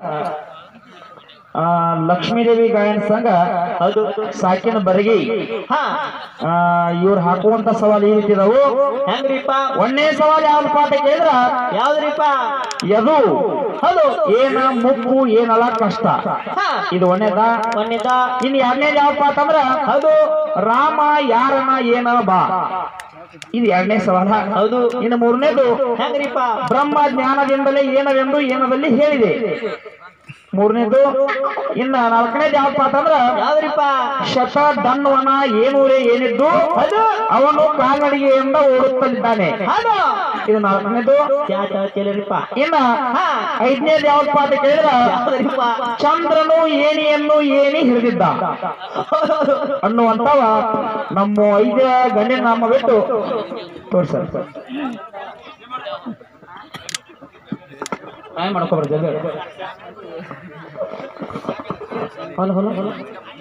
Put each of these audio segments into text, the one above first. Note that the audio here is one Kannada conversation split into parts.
ಲಕ್ಷ್ಮೀದೇವಿ ಗಾಯನ ಸಂಘ ಹೌದು ಸಾಕಿನ ಬರಗಿ ಹಾ ಇವ್ರು ಹಾಕುವಂತ ಸವಾಲು ಈ ರೀತಿ ಇದಾವು. ಹೆಂಗ್ರಿಪ್ಪ ಒಂದೇ ಸವಾಲು ಯಾವ ಪಾಠ ಕೇಳಿದ್ರ ಯಾವ್ದ್ರಿಪ್ಪ ಯದು ಹೌದು ಏನ ಮುಪ್ಪು ಏನಲ್ಲ ಕಷ್ಟ. ಹಾ ಇದು ಒಂದೇದ. ಇನ್ ಎರಡನೇದು ಯಾವ ಪಾಠ ಅಂದ್ರ ಹೌದು ರಾಮ ಯಾರನ ಏನ ಬಾ. ಇದು ಎರಡನೇ ಸವಾಲ. ಹೌದು ಇನ್ನು ಮೂರನೇದು ಹೆಂಗ್ರಿಪ್ಪ ಬ್ರಹ್ಮ ಜ್ಞಾನದಿಂದಲೇ ಏನವೆಂದು ಏನದಲ್ಲಿ ಹೇಳಿದೆ. ಮೂರನೇದು. ಇನ್ನ ನಾಲ್ಕನೇದು ಯಾವ ಪಾಠ ಅಂದ್ರ ಯಾವ್ದ್ರಿಪ್ಪ ಶತ ದನ್ವನ ಏನೂರೇ ಏನಿದ್ದು ಅದು ಅವನು ಕಾಲ್ನಡಿಗೆಯಿಂದ ಓಡುತ್ತಲಿದ್ದಾನೆ. ಹೌದು ಇದು ನಾಲ್ಕನೇದು. ಕೇಳಿರಿಪ್ಪ ಇನ್ನ ಐದನೇದು ಯಾವ ಪಾಠ ಕೇಳಿದ್ರ ಯಾವ್ದ್ರಿಪ್ಪ ಚಂದ್ರನು ಏಣಿಯನ್ನು ಏಣಿ ಹಿಡಿದಿದ್ದ ಅನ್ನುವಂತವ ನಮ್ಮ 5 ಗಂಡಿನ ನಾಮ ಬಿಟ್ಟು ತೋರ್ಸ ಮಾಡ್ಕೊಬಾರ್ದು. ಹೊಲ ಹೊಲ ಹೊಲ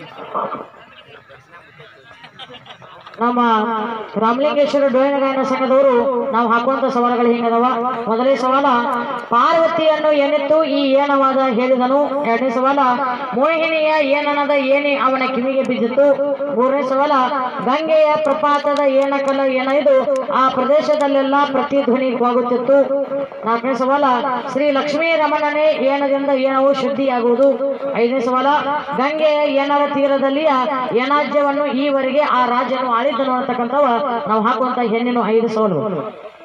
ನಮ್ಮ ರಾಮಲಿಂಗೇಶ್ವರ ಡೊಳ್ಳಿನ ಗಾಯನ ಸಂಘದವರು ನಾವು ಹಾಕುವಂತ ಸವಾಲುಗಳು ಹಿಂಗದವ. ಮೊದಲನೇ ಸವಾಲ ಪಾರ್ವತಿಯನ್ನು ಏನಿತ್ತು ಈ ಏನವಾದ ಹೇಳಿದನು. ಎರಡನೇ ಸವಾಲ ಮೋಹಿನಿಯ ಏನನದ ಏನಿ ಅವನ ಕಿವಿಗೆ ಬಿದ್ದಿತ್ತು. ಮೂರನೇ ಸವಾಲ ಗಂಗೆಯ ಪ್ರಪಾತದ ಏನಕಲ ಏನಿದು ಆ ಪ್ರದೇಶದಲ್ಲೆಲ್ಲ ಪ್ರತಿಧ್ವನಿವಾಗುತ್ತಿತ್ತು. ನಾಲ್ಕನೇ ಸವಾಲ ಶ್ರೀ ಲಕ್ಷ್ಮೀ ರಮಣನೇ ಏನದಿಂದ ಏನವು ಶುದ್ಧಿಯಾಗುವುದು. ಐದನೇ ಸವಾಲ ಗಂಗೆಯ ಏನರ ತೀರದಲ್ಲಿಯ ಏನಾಜ್ಯವನ್ನು ಈವರೆಗೆ ಆ ರಾಜ್ಯನು ಆಳಿದ್ದನು ಅಂತಕ್ಕಂಥವ ನಾವು ಹಾಕುವಂತ ಹೆಣ್ಣಿನ 5 ಸವಾಲುಗಳು.